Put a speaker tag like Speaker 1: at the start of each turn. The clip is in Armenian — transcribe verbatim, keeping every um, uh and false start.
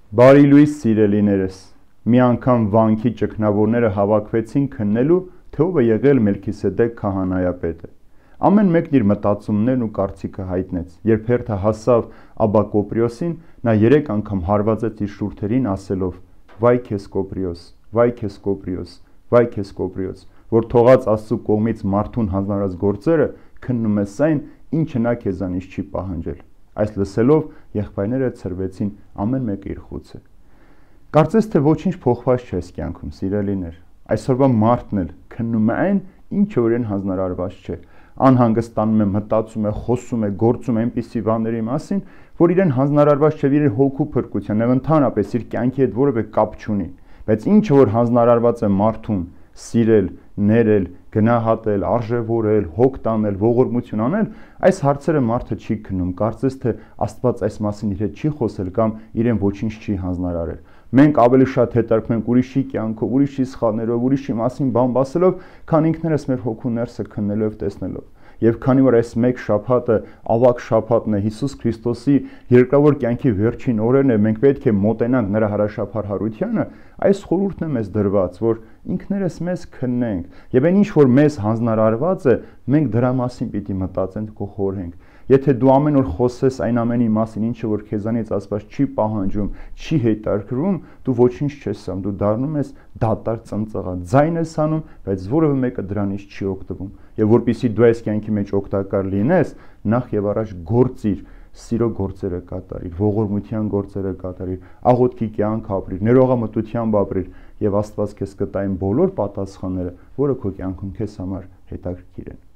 Speaker 1: Բարի լույս սիրելիներս, մի անգամ վանքի ճգնավորները հավաքվեցին քննելու, թե ով է եղել Մելքիսեդեկ քահանայապետը։ Ամեն մեկն իր մտածումներն ու կարծիքը հայտնեց։ Երբ հերթը հասավ Աբա Կոպրիոսին, նա երեք անգամ հարվածեց իր շուրթերին ասելով. «Վայ քեզ Կոպրիոս, վայ քեզ Կոպրիոս, վայ քեզ Կոպրիոս, որ թողած Աստծու կողմից մարդուն հանձնարարած գործերը քննում ես այն, ինչը նա քեզանից չի պահանջել»։ Այս լսելով եղբայրները ցրվեցին ամեն մեկը իր խուցը։ Կարծես թե ոչինչ փոխված չէ կյանքում, սիրելիներ։ Այսօրվա մարդն էլ քննում է այն, ինչը որ իրեն հանձնարարված չէ։ Անհանգստանում է, մտածում է, խոսում է, գործում է այնպիսի բաների մասին, որ իրեն հանձնարարված չէ, իր հոգու փրկության եւ ընդհանրապես իր կյանքի հետ որևէ կապ չունի։ Բայց ինչը որ հանձնարարված է մարդուն, սիրել, ներել, գնահատել, արժևորել, հոգ տանել, ողորմություն անել, այս հարցերը մարդը չի քննում, կարծես թե Աստված այս մասին իր հետ չի խոսել կամ իրեն ոչինչ չի հանձնարարել։ Մենք ավելի շատ հետարկվում ենք ուրիշի կյանքով, ուրիշի սխալներով, ուրիշի մասին բան ասելով, քան ինքներս մեր հոգու ներսը քննելով եւ տեսնելով։ Եվ քանի որ այս մեկ շաբաթը ավագ շաբաթն է Հիսուս Քրիստոսի երկրավոր կյանքի վերջին օրերն է, մենք պետք է մոտենանք նրա հրաշափառ հարությանը, այս խորհուրդն է մեզ դրված, որ ինքներս մեզ քննենք եւ այն ինչ որ մեզ հանձնարարված է, մենք դրա մասին պիտի մտածենք ու խորհենք։ Եթե դու ամեն օր խոսես այն ամենի մասին, ինչը որ քեզանից Աստված չի պահանջում, չի հետաքրքրում, դու ոչինչ չես անում, դու դառնում ես դատարկ ծնծղա, ձայն ես անում, բայց որևէ մեկը դրանից չի օգտվում։ Եվ որպեսզի դու այս կյանքի մեջ օգտակար լինես, նախ եւ առաջ գործիր, սիրո գործերը կատարիր, ողորմության գործերը կատարիր, աղոթքի կյանք ապրիր, ներողամտությամբ ապրիր, եւ Աստված քեզ կտա այն բոլոր պատասխանները, որը քո կյանքում քեզ համար հետաքրքիր են։